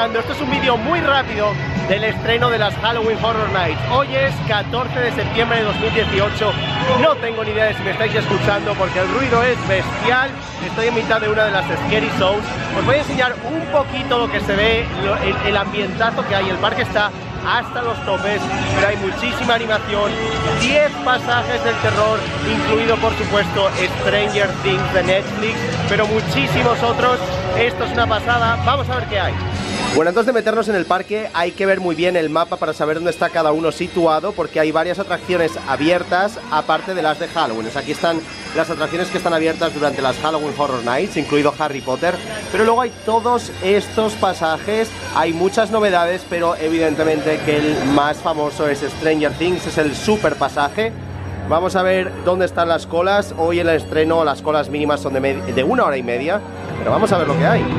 escuchando. Esto es un vídeo muy rápido del estreno de las Halloween Horror Nights. Hoy es 14 de septiembre de 2018. No tengo ni idea de si me estáis escuchando porque el ruido es bestial. Estoy en mitad de una de las Scary Shows. Os voy a enseñar un poquito lo que se ve, el ambientazo que hay. El parque está hasta los topes, pero hay muchísima animación, 10 pasajes del terror, incluido por supuesto Stranger Things de Netflix, pero muchísimos otros. Esto es una pasada, vamos a ver qué hay. Bueno, antes de meternos en el parque hay que ver muy bien el mapa para saber dónde está cada uno situado, porque hay varias atracciones abiertas aparte de las de Halloween. Aquí están las atracciones que están abiertas durante las Halloween Horror Nights, incluido Harry Potter, pero luego hay todos estos pasajes, hay muchas novedades, pero evidentemente que el más famoso es Stranger Things, es el super pasaje. Vamos a ver dónde están las colas. Hoy en el estreno las colas mínimas son de 1 hora y media, pero vamos a ver lo que hay.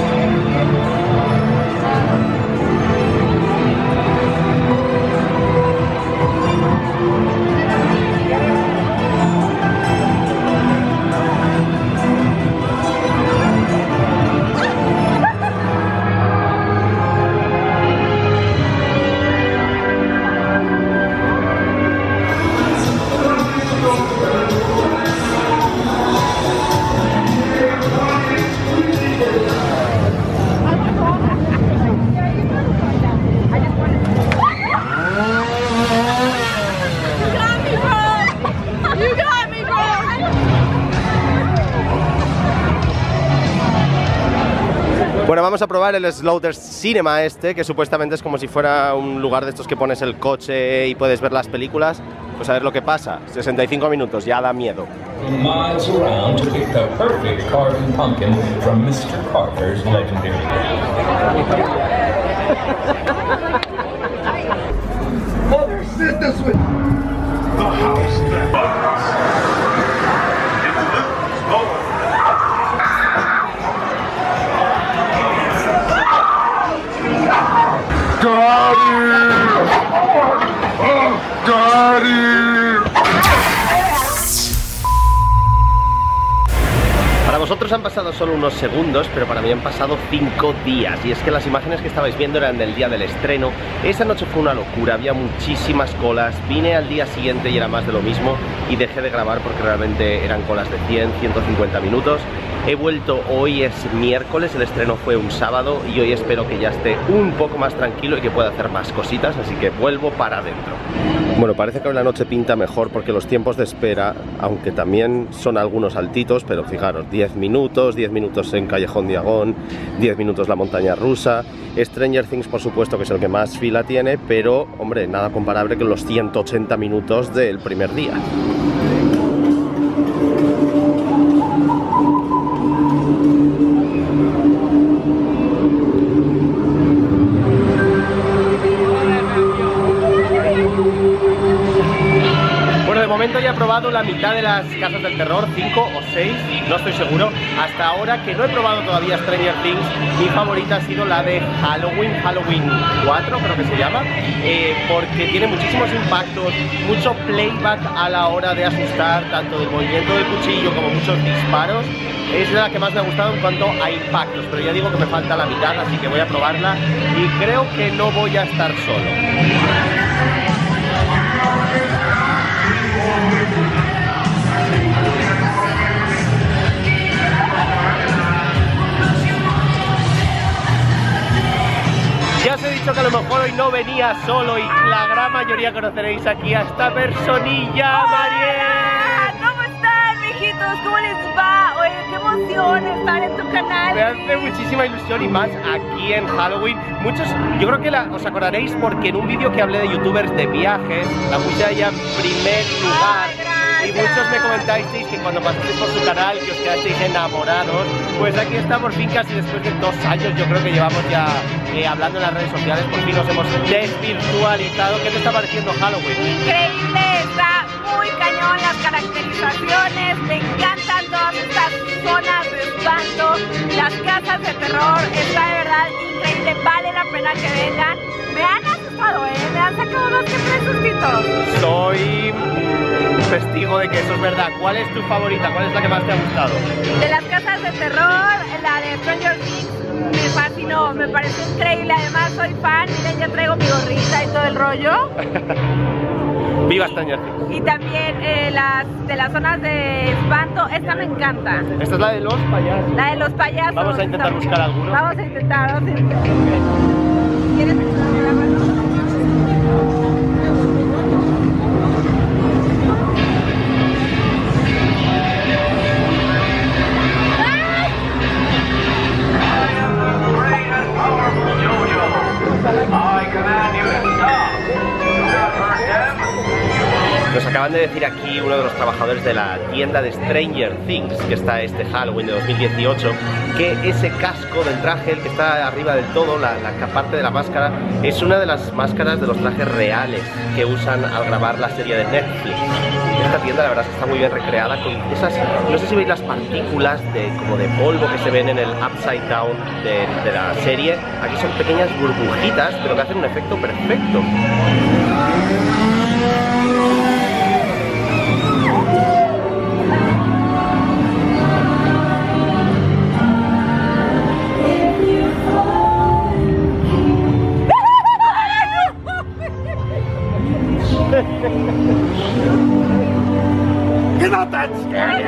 Bueno, vamos a probar el Slaughter Cinema que supuestamente es como si fuera un lugar de estos que pones el coche y puedes ver las películas. Pues a ver lo que pasa. 65 minutos, ya da miedo. Miles around to pick the perfect carving pumpkin from Mr. Carter's legendary. Mother sent us with the house that burns. Para vosotros han pasado solo unos segundos, pero para mí han pasado 5 días. Y es que las imágenes que estabais viendo eran del día del estreno. Esa noche fue una locura, había muchísimas colas. Vine al día siguiente y era más de lo mismo y dejé de grabar porque realmente eran colas de 100, 150 minutos. He vuelto, hoy es miércoles, el estreno fue un sábado y hoy espero que ya esté un poco más tranquilo y que pueda hacer más cositas, así que vuelvo para adentro. Bueno, parece que hoy la noche pinta mejor porque los tiempos de espera, aunque también son algunos altitos, pero fijaros, 10 minutos en Callejón Diagón, 10 minutos la montaña rusa. Stranger Things por supuesto que es el que más fila tiene, pero hombre, nada comparable con los 180 minutos del primer día. De momento ya he probado la mitad de las casas del terror, 5 o 6, no estoy seguro. Hasta ahora que no he probado todavía Stranger Things, mi favorita ha sido la de Halloween 4 creo que se llama, porque tiene muchísimos impactos, mucho playback a la hora de asustar, tanto del movimiento del cuchillo como muchos disparos. Es la que más me ha gustado en cuanto a impactos, pero ya digo que me falta la mitad, así que voy a probarla y creo que no voy a estar solo. Ya os he dicho que a lo mejor hoy no venía solo y la gran mayoría conoceréis aquí a esta personilla, Mariel. ¿Cómo están, mijitos? ¿Cómo les va? Oye, qué emoción estar en tu canal. Me hace muchísima ilusión y más aquí en Halloween. Muchos, yo creo que os acordaréis porque en un vídeo que hablé de youtubers de viajes, la puse allá en primer lugar. Y muchos me comentasteis que cuando pasasteis por su canal que os quedasteis enamorados. Pues aquí estamos, fin casi después de 2 años, yo creo que llevamos ya hablando en las redes sociales, por fin nos hemos desvirtualizado. ¿Qué te está pareciendo Halloween? Increíble, está muy cañón las caracterizaciones, me encantan todas estas zonas de espanto, las casas de terror, está de verdad increíble, vale la pena que vengan. Me han asustado, me han sacado 2 que 3 sustitos. Soy testigo de que eso es verdad. ¿Cuál es tu favorita? ¿Cuál es la que más te ha gustado? De las casas de terror, la de Stranger Things me fascinó, me pareció increíble. Además soy fan, miren, ya traigo mi gorrita y todo el rollo. Viva Stranger Things. Y también de las zonas de espanto, esta me encanta. Esta es la de los payasos. La de los payasos. Vamos a intentar buscar alguno. Vamos a intentar. ¿Quieres Nos acaban de decir aquí uno de los trabajadores de la tienda de Stranger Things, que está este Halloween de 2018, que ese casco del traje, el que está arriba del todo, la parte de la máscara, es una de las máscaras de los trajes reales que usan al grabar la serie de Netflix. Esta tienda la verdad es que está muy bien recreada con esas, no sé si veis las partículas como de polvo que se ven en el Upside Down de la serie. Aquí son pequeñas burbujitas, pero que hacen un efecto perfecto. You're not that scared.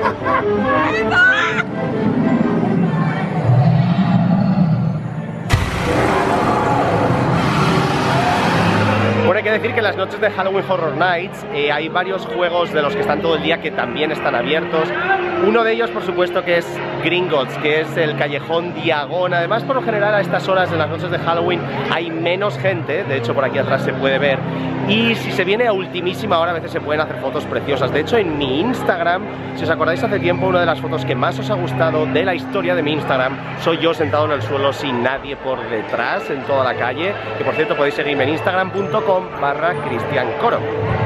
Bueno, hay que decir que en las noches de Halloween Horror Nights hay varios juegos de los que están todo el día que también están abiertos. Uno de ellos, por supuesto, que es Gringotts, que es el callejón Diagon. Además, por lo general, a estas horas en las noches de Halloween hay menos gente. De hecho, por aquí atrás se puede ver. Y si se viene a ultimísima hora, a veces se pueden hacer fotos preciosas. De hecho, en mi Instagram, si os acordáis hace tiempo, una de las fotos que más os ha gustado de la historia de mi Instagram soy yo sentado en el suelo sin nadie por detrás, en toda la calle. Que por cierto, podéis seguirme en instagram.com/CristianCoro.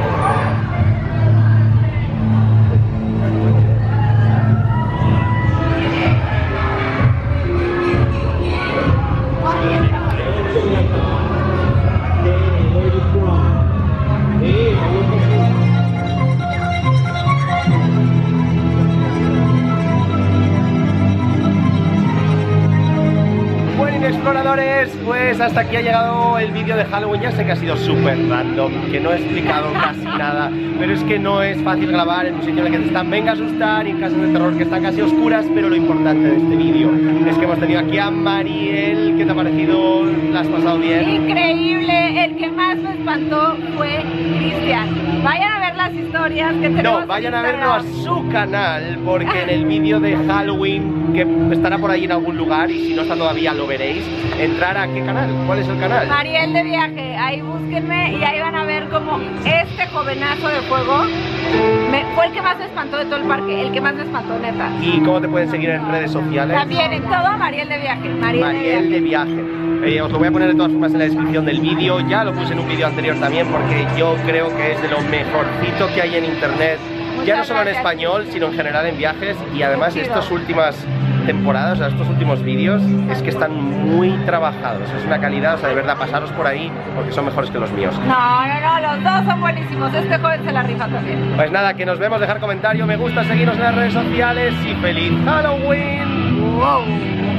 Exploradores, pues hasta aquí ha llegado el vídeo de Halloween. Ya sé que ha sido súper random, que no he explicado casi nada, pero es que no es fácil grabar en un sitio en el que te están venga a asustar y en casas de terror que están casi oscuras. Pero lo importante de este vídeo es que hemos tenido aquí a Mariel. ¿Qué te ha parecido? ¿La has pasado bien? Increíble, el que más me espantó fue Cristian. Vayan a ver las historias que tenemos. No, vayan a verlo a su canal, porque en el vídeo de Halloween, que estará por ahí en algún lugar, y si no está todavía lo veréis, entrar a ¿qué canal? ¿Cuál es el canal? Mariel de Viaje, ahí búsquenme y ahí van a ver como este jovenazo de fuego fue el que más me espantó de todo el parque, el que más me espantó, neta. ¿Y cómo te pueden seguir en redes sociales? También en todo Mariel de Viaje. Mariel de Viaje. Os lo voy a poner de todas formas en la descripción del vídeo. Ya lo puse en un vídeo anterior también, porque yo creo que es de lo mejorcito que hay en internet. Ya no solo en español, sino en general en viajes. Y además estas últimas temporadas, o sea, estos últimos vídeos, es que están muy trabajados. Es una calidad, o sea, de verdad, pasaros por ahí porque son mejores que los míos. No, los dos son buenísimos. Este joven se la rifa también. Pues nada, que nos vemos, dejar comentario, me gusta, seguirnos en las redes sociales y ¡feliz Halloween! ¡Wow!